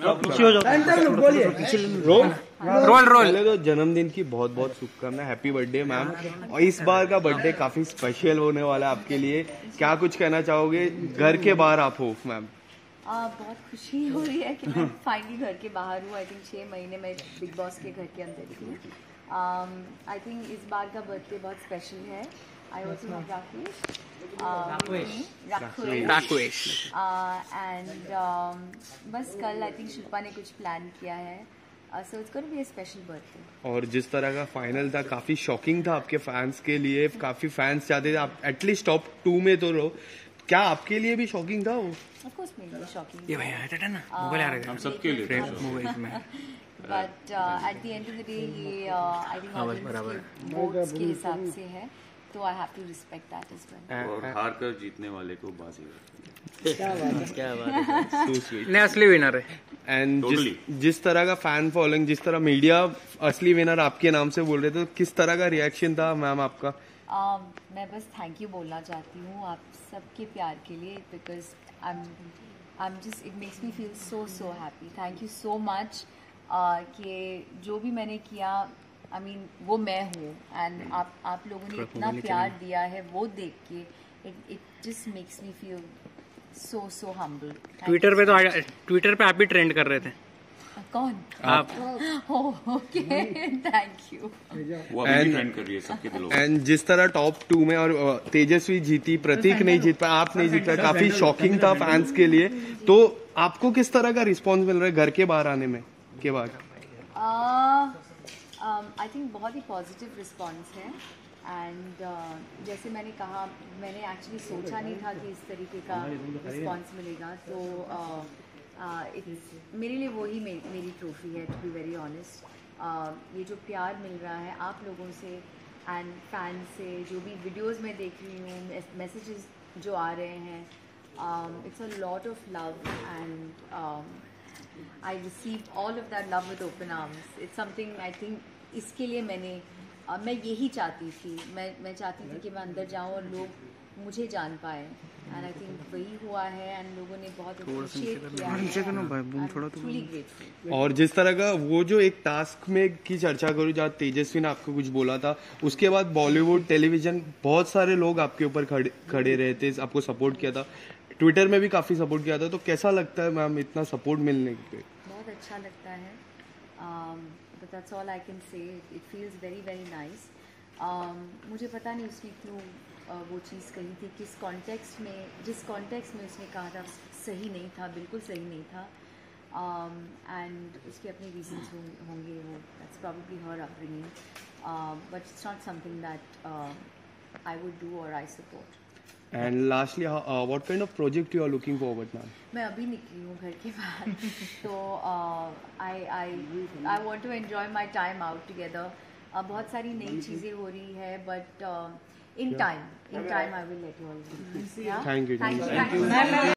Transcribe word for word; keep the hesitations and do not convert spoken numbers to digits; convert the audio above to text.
Role role तो जन्मदिन की बहुत बहुत शुभकामनाएं, हैप्पी बर्थडे मैम। और इस बार का बर्थडे काफी स्पेशल होने वाला है आपके लिए, क्या कुछ कहना चाहोगे? घर के बाहर आप हो मैम। आ, बहुत खुशी हो रही है कि मैं फाइनली घर के बाहर हूँ। आई थिंक छः महीने में बिग बॉस के घर के अंदर थी। आई थिंक इस बार का बर्थडे बहुत स्पेशल है। I also know Rakesh Rakesh and बस कल आई थिंक शिल्पा ने कुछ प्लान किया है, so it's gonna be a special birthday. और जिस तरह का फाइनल था काफी शॉकिंग था आपके फैंस के लिए, काफी फैंस चाहते थे आप एटलीस्ट टॉप टू में तो रहो, क्या आपके लिए भी शॉकिंग था वो? ऑफ कोर्स मेरे लिए शॉकिंग। ये भैया था ना मोबाइल आ रहा था, हम सबके लिए मोबाइल में। But at the end of the day ये आई थिंक ऑडियंस के वोट्स के हिसाब से है, तो I have to respect that as well. और हार कर जीतने वाले को बाजी। क्या बात है, क्या बात है। ने असली विनर है। एंड जिस, जिस तरह का फैन फॉलोइंग, जिस तरह मीडिया असली विनर आपके नाम से बोल रहे थे, तो किस तरह का रिएक्शन था मैम आपका? uh, मैं बस थैंक यू बोलना चाहती हूँ आप सबके प्यार के लिए, because I am I am just it makes me feel so so happy. Thank you so much कि जो भी मैंने किया, आई I मीन mean, वो मैं हूँ, एंड आप आप लोगों ने इतना प्यार दिया है वो देख के it it just makes me feel so so humble. Twitter पे तो ट्विटर पे आप भी ट्रेंड कर रहे थे। कौन? आप। Okay thank you. वो अभी भी ट्रेंड कर रही है सबके दिलों में। एंड जिस तरह टॉप टू में और तेजस्वी जीती, प्रतीक नहीं जीत पाया, आप नहीं जीत पाए, काफी शॉकिंग था फैंस के लिए, तो आपको किस तरह का रिस्पॉन्स मिल रहा है घर के बाहर आने में के बाद? आई थिंक बहुत ही पॉजिटिव रिस्पॉन्स है, एंड uh, जैसे मैंने कहा, मैंने एक्चुअली सोचा नहीं था कि इस तरीके का रिस्पॉन्स मिलेगा, तो uh, uh, it's, मेरे लिए वही मे, मेरी ट्रॉफी है, टू बी वेरी ऑनेस्ट। ये जो प्यार मिल रहा है आप लोगों से एंड फैन से, जो भी वीडियोस में देख रही हूँ, मैसेजेस जो आ रहे हैं, it's a lot of love and I receive all of that love with open arms. It's something I think इसके लिए मैंने Uh, मैं यही चाहती थी, मैं मैं चाहती थी कि मैं अंदर जाऊं और लोग मुझे जान पाए, एंड आई थिंक वही हुआ है, एंड लोगों ने बहुत अप्रिशिएट किया है। truly grateful। और जिस तरह का वो जो एक टास्क में की चर्चा करूँ, जहाँ तेजस्वी ने आपको कुछ बोला था, उसके बाद बॉलीवुड टेलीविजन बहुत सारे लोग आपके ऊपर खड़े खड़े रहे थे, आपको सपोर्ट किया था, ट्विटर में भी काफी सपोर्ट किया था, तो कैसा लगता है मैम इतना सपोर्ट मिलने पे? बहुत अच्छा लगता है, um, but that's all I can say. It feels very very nice. um, मुझे पता नहीं उसने क्यों uh, वो चीज़ कही थी, किस कॉन्टेक्स्ट में, जिस कॉन्टेक्स्ट में उसने कहा था सही नहीं था, बिल्कुल सही नहीं था, एंड um, उसके अपने रीजंस होंगे, वो that's probably her upbringing, uh, but it's not something that uh, I would do or I support. And lastly, uh, what kind of project you are looking forward now? मैं अभी निकली हूँ घर के बाहर, तो I I I want to enjoy my time out together. बहुत सारी नई चीज़ें हो रही है, but in time in time I will let you all know. Thank you. Thank you.